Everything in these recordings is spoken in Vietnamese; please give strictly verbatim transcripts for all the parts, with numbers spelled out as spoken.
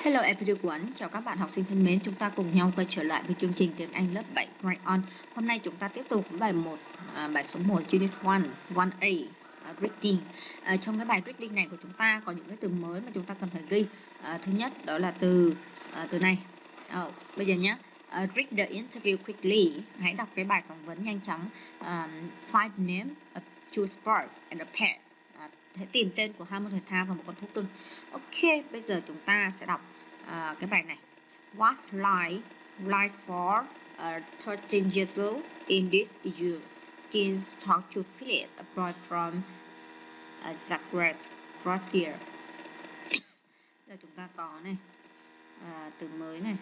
Hello everyone, chào các bạn học sinh thân mến, chúng ta cùng nhau quay trở lại với chương trình tiếng Anh lớp bảy Right On. Hôm nay chúng ta tiếp tục với bài một, à, bài số một Unit một, một A, uh, Reading. À, trong cái bài reading này của chúng ta có những cái từ mới mà chúng ta cần phải ghi. À, thứ nhất đó là từ à, từ này. À, bây giờ nhé, uh, read the interview quickly. Hãy đọc cái bài phỏng vấn nhanh chóng. Um, find the name of two sports and a pet. À, hãy tìm tên của hai môn thể thao và một con thú cưng. Ok, bây giờ chúng ta sẽ đọc À, cái bài này. What's life like for uh, thirteen years old in this issue? Teens talk to Philip, a boy from uh, Zagreb, Croatia. Giờ chúng ta có này à, từ mới này.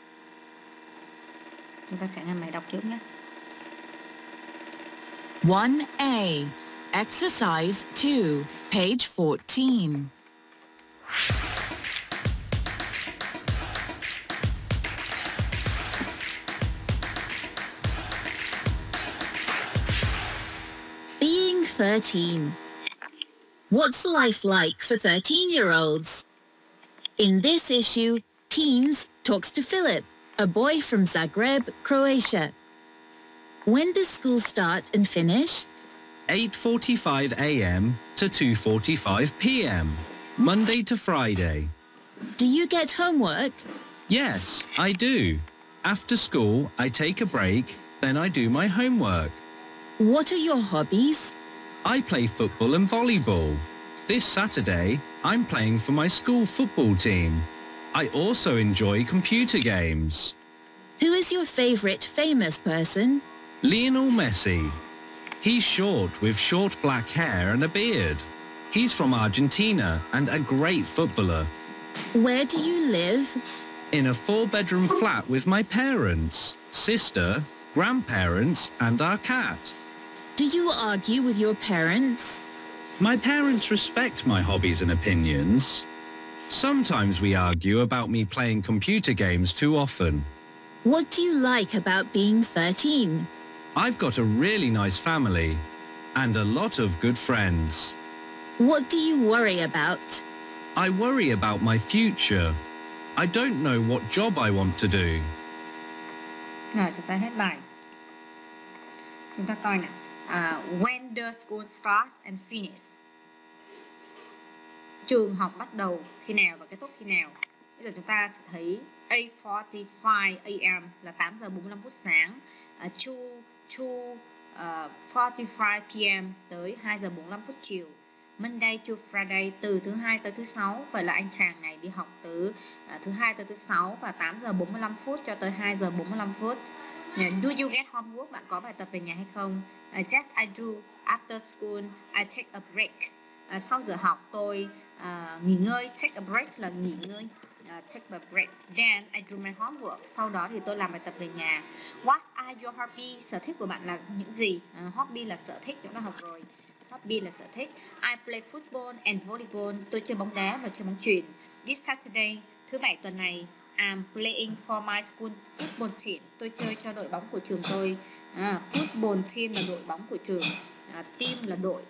Chúng ta sẽ nghe máy đọc trước nhé. one A. Exercise two, page fourteen. Being thirteen. What's life like for thirteen-year-olds? In this issue, Teens talks to Philip, a boy from Zagreb, Croatia. When does school start and finish? eight forty-five a m to two forty-five p m, Monday to Friday. Do you get homework? Yes, I do. After school, I take a break, then I do my homework. What are your hobbies? I play football and volleyball. This Saturday, I'm playing for my school football team. I also enjoy computer games. Who is your favorite famous person? Lionel Messi. He's short with short black hair and a beard. He's from Argentina and a great footballer. Where do you live? In a four-bedroom flat with my parents, sister, grandparents and our cat. Do you argue with your parents? My parents respect my hobbies and opinions. Sometimes we argue about me playing computer games too often. What do you like about being thirteen? I've got a really nice family and a lot of good friends. What do you worry about? I worry about my future. I don't know what job I want to do. Rồi, chúng ta hết bài. Chúng ta coi nào. Uh, when the school starts and finish. Trường học bắt đầu khi nào và kết thúc khi nào. Bây giờ chúng ta sẽ thấy eight forty-five a m là tám giờ bốn mươi lăm phút sáng, uh, two forty-five p m tới hai giờ bốn mươi lăm phút chiều. Monday to Friday, từ thứ hai tới thứ sáu. Vậy là anh chàng này đi học từ uh, thứ hai tới thứ sáu và tám giờ bốn mươi lăm phút cho tới hai giờ bốn mươi lăm phút. Do you get homework? Bạn có bài tập về nhà hay không? Uh, yes, I do. After school, I take a break. Uh, sau giờ học tôi uh, nghỉ ngơi. Take a break là nghỉ ngơi. Uh, take a break. Then I do my homework. Sau đó thì tôi làm bài tập về nhà. What are your hobbies? Sở thích của bạn là những gì? Uh, hobby là sở thích, chúng ta học rồi. Hobby là sở thích. I play football and volleyball. Tôi chơi bóng đá và chơi bóng chuyền. This Saturday, thứ bảy tuần này, I'm playing for my school football team. Tôi chơi cho đội bóng của trường tôi. À, football team là đội bóng của trường. À, team là đội.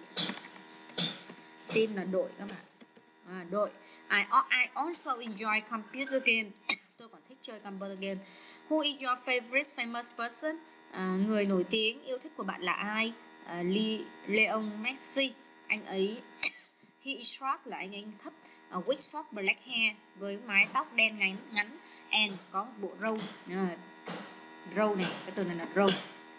Team là đội các bạn. À, đội. I, I also enjoy computer game. Tôi còn thích chơi computer game. Who is your favorite famous person? À, người nổi tiếng yêu thích của bạn là ai? Uh, Leon Messi. Anh ấy he is short là anh ấy thấp, uh, with short black hair, với mái tóc đen ngắn ngắn and có một bộ râu. Uh, râu này, cái từ này là râu.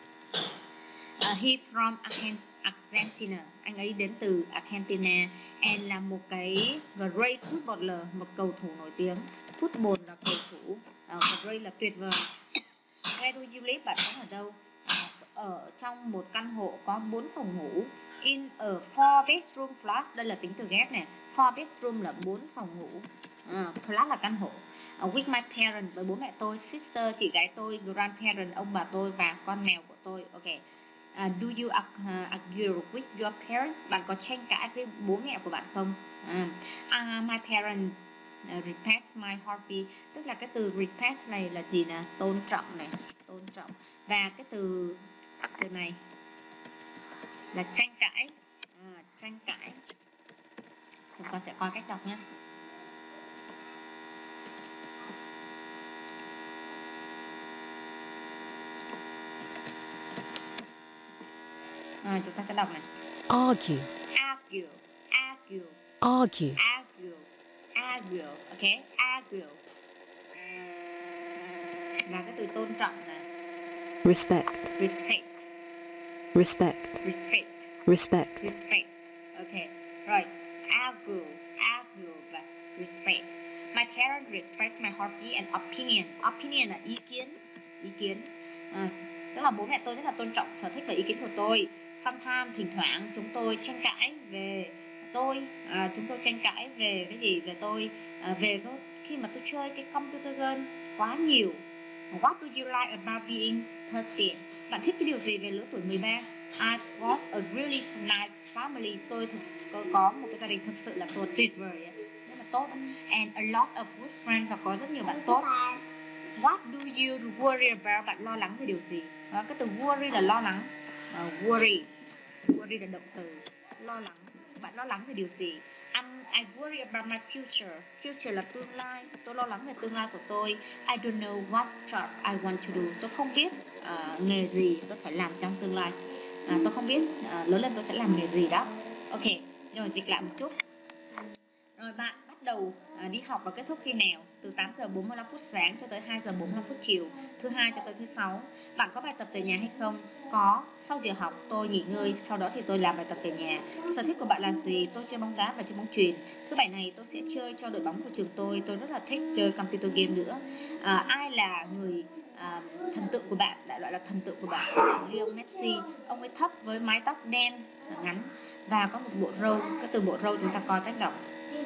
Uh, he from Argentina. Anh ấy đến từ Argentina and là một cái great footballer, một cầu thủ nổi tiếng. Football là cầu thủ, uh, great là tuyệt vời. Where do you live? Bạn sống ở đâu? Ở trong một căn hộ có bốn phòng ngủ. In a four bedroom flat. Đây là tính từ ghép này. Four bedroom là bốn phòng ngủ. uh, Flat là căn hộ. uh, With my parents, với bố mẹ tôi. Sister, chị gái tôi. Grandparent, ông bà tôi. Và con mèo của tôi. Ok. uh, Do you argue with your parents? Bạn có tranh cãi với bố mẹ của bạn không? uh, uh, My parents uh, respect my hobby. Tức là cái từ respect này là gì nè? Tôn trọng này. Tôn trọng. Và cái từ từ này là tranh cãi. À, tranh cãi. Chúng ta sẽ coi cách đọc nhé. À, chúng ta sẽ đọc này. argue, Argue, argue, argue, argue, argue, ok, argue. Và cái từ tôn trọng này. respect, Respect, respect, respect, respect, respect. Ok, rồi. Argue, argue và respect. My parents respect my hobby and opinion. Opinion là ý kiến, ý kiến. À, tức là bố mẹ tôi rất là tôn trọng sở thích và ý kiến của tôi. Sometimes, thỉnh thoảng chúng tôi tranh cãi về tôi, à, chúng tôi tranh cãi về cái gì, về tôi, à, về cái, khi mà tôi chơi cái computer game quá nhiều. What do you like about being thirteen? Bạn thích cái điều gì về lứa tuổi mười ba? I got a really nice family. Tôi thực có, có một cái gia đình thực sự là tốt, tuyệt vời, rất là tốt. And a lot of good friends, và có rất nhiều bạn tốt. What do you worry about? Bạn lo lắng về điều gì? À, cái từ worry là lo lắng. Uh, worry, worry là động từ, lo lắng. Bạn lo lắng về điều gì? Um, I worry about my future. Future là tương lai. Tôi lo lắng về tương lai của tôi. I don't know what job I want to do. Tôi không biết uh, nghề gì tôi phải làm trong tương lai. À, tôi không biết uh, lớn lên tôi sẽ làm nghề gì đó. Ok, rồi dịch lại một chút. Rồi bạn bắt đầu à, đi học và kết thúc khi nào? Từ tám giờ bốn mươi lăm phút sáng cho tới hai giờ bốn mươi lăm phút chiều, thứ hai cho tới thứ sáu. Bạn có bài tập về nhà hay không? Có. Sau giờ học tôi nghỉ ngơi, sau đó thì tôi làm bài tập về nhà. Sở thích của bạn là gì? Tôi chơi bóng đá và chơi bóng chuyền. Thứ bảy này tôi sẽ chơi cho đội bóng của trường tôi. Tôi rất là thích chơi computer game nữa. À, ai là người à, thần tượng của bạn? Đại loại là thần tượng của bạn là Lionel Messi. Ông ấy thấp với mái tóc đen ngắn và có một bộ râu. Cái từ bộ râu chúng ta coi cách đọc.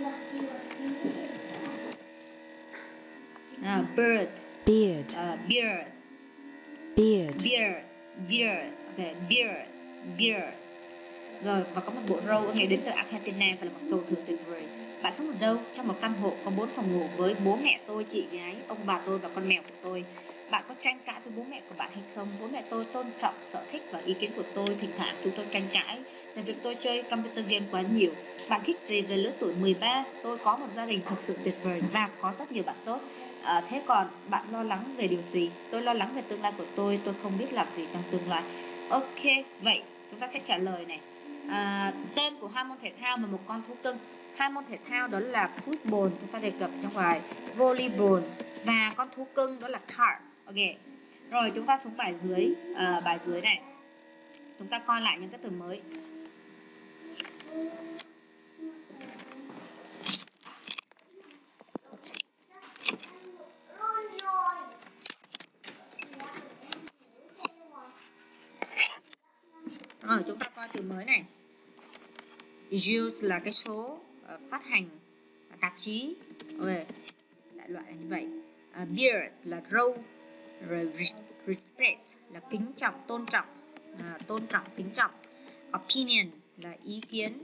À, bird, beard, uh, beard, beard, beard, beard, okay, beard, beard. Rồi, và có một bộ râu, ông ấy đến từ Argentina và là một cầu thủ tuyệt vời. Bạn sống ở đâu? Trong một căn hộ có bốn phòng ngủ với bố mẹ tôi, chị gái, ông bà tôi và con mèo của tôi. Bạn có tranh cãi với bố mẹ của bạn hay không? Bố mẹ tôi tôn trọng sở thích và ý kiến của tôi. Thỉnh thoảng chúng tôi tranh cãi về việc tôi chơi computer game quá nhiều. Bạn thích gì về lứa tuổi mười ba? Tôi có một gia đình thực sự tuyệt vời và có rất nhiều bạn tốt. À, thế còn bạn lo lắng về điều gì? Tôi lo lắng về tương lai của tôi. Tôi không biết làm gì trong tương lai. Ok, vậy chúng ta sẽ trả lời này. À, tên của hai môn thể thao và một con thú cưng. Hai môn thể thao đó là football, chúng ta đề cập trong bài, volleyball, và con thú cưng đó là cat. Ok. Rồi chúng ta xuống bài dưới, à, bài dưới này. Chúng ta coi lại những cái từ mới. Rồi chúng ta coi từ mới này. Issues là cái số uh, phát hành uh, tạp chí. Ok. Đại loại là như vậy. Uh, beard là râu. Rồi respect là kính trọng, tôn trọng. À, tôn trọng, kính trọng. Opinion là ý kiến.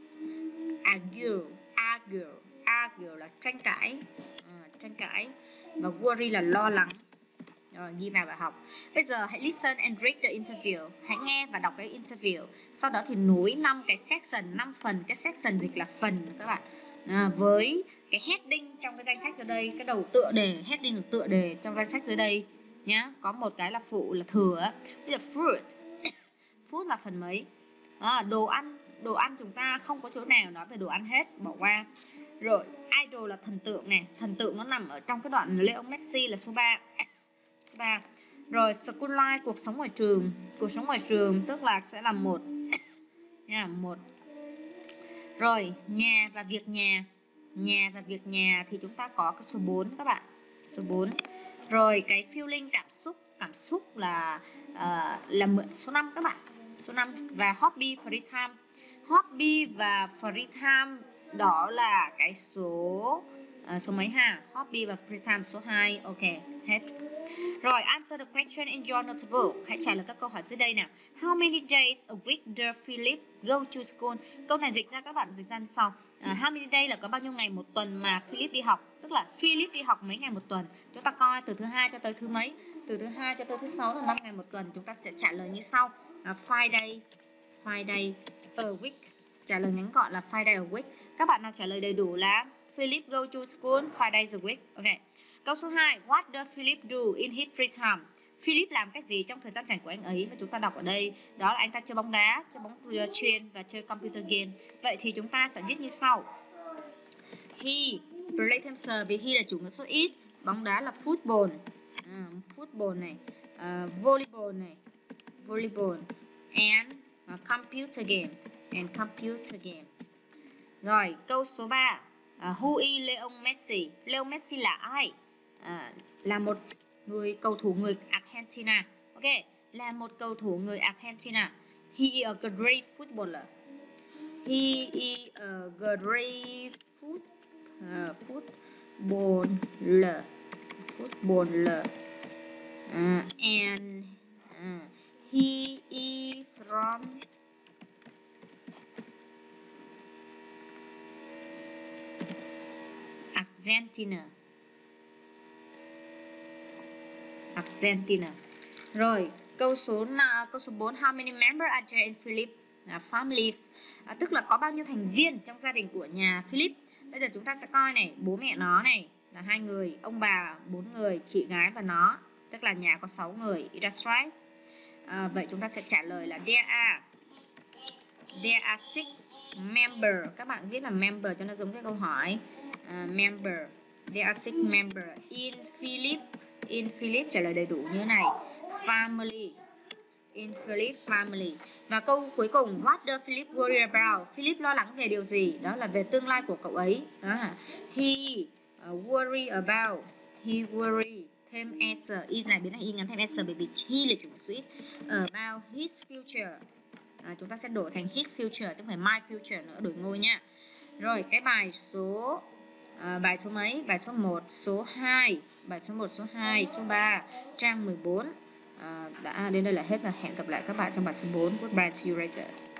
Argue, argue, argue là tranh cãi, à, tranh cãi. Và worry là lo lắng. Rồi, ghi vào bài học. Bây giờ hãy listen and read the interview. Hãy nghe và đọc cái interview. Sau đó thì nối năm cái section, năm phần. Cái section dịch là phần các bạn. À, với cái heading trong cái danh sách dưới đây, cái đầu tựa đề, heading là tựa đề trong danh sách dưới đây nhá. Có một cái là phụ là thừa. Bây giờ fruit. Food là phần mấy? À, đồ ăn, đồ ăn chúng ta không có chỗ nào nói về đồ ăn hết, bỏ qua. Rồi, idol là thần tượng này, thần tượng nó nằm ở trong cái đoạn Lionel Messi là số ba. Số ba. Rồi, school life, cuộc sống ngoài trường, cuộc sống ngoài trường tức là sẽ là một nha, một. Rồi, nhà và việc nhà. Nhà và việc nhà thì chúng ta có cái số bốn các bạn. Số bốn. Rồi cái feeling, cảm xúc, cảm xúc là uh, là mượn số năm các bạn. Số năm. Và hobby, free time. Hobby và free time đó là cái số uh, số mấy ha? Hobby và free time số hai. Ok, hết. Rồi, answer the question in your notebook. Hãy trả lời các câu hỏi dưới đây nào. How many days a week does Philip go to school? Câu này dịch ra các bạn dịch ra như sau. Uh, how many days là có bao nhiêu ngày một tuần mà Philip đi học? Tức là Philip đi học mấy ngày một tuần? Chúng ta coi từ thứ hai cho tới thứ mấy? Từ thứ hai cho tới thứ sáu là năm ngày một tuần. Chúng ta sẽ trả lời như sau. Uh, five day, five day a week. Trả lời ngắn gọn là five day a week. Các bạn nào trả lời đầy đủ là Philip go to school five days a week. Ok. Câu số hai. What does Philip do in his free time? Philip làm cái gì trong thời gian rảnh của anh ấy, và chúng ta đọc ở đây đó là anh ta chơi bóng đá, chơi bóng chuyền và chơi computer game. Vậy thì chúng ta sẽ viết như sau. He play thêm sờ vì he là chủ ngữ số ít, bóng đá là football, à, football này, uh, volleyball này, volleyball and uh, computer game and computer game. Rồi câu số ba, uh, who is Leo Messi? Leo Messi là ai? Uh, là một người cầu thủ người Argentina. Ok, là một cầu thủ người Argentina. He is a great footballer. He is a great foot, uh, footballer. Footballer. Uh, and uh, he is from Argentina. Argentina. Rồi, câu số câu số bốn, how many members are there in Philip uh, families? À, tức là có bao nhiêu thành viên trong gia đình của nhà Philip. Bây giờ chúng ta sẽ coi này, bố mẹ nó này là hai người, ông bà bốn người, chị gái và nó, tức là nhà có sáu người. That's right. À, vậy chúng ta sẽ trả lời là there are there are six member. Các bạn viết là member cho nó giống cái câu hỏi. Uh, member. There are six member in Philip. In Philip trả lời đầy đủ như thế này. Family. In Philip family. Và câu cuối cùng, what does Philip worry about? Philip lo lắng về điều gì? Đó là về tương lai của cậu ấy. À, he uh, worry about. He worry. Thêm s. Is này biến thành y ngắn thêm s bởi vì he là chủ ngữ số ít. About his future. À, chúng ta sẽ đổi thành his future chứ không phải my future nữa, đổi ngôi nha. Rồi cái bài số À, bài số mấy? Bài số một, số hai, bài số một, số hai, số ba, trang mười bốn. À, đã đến đây là hết và hẹn gặp lại các bạn trong bài số bốn. Goodbye, see you later.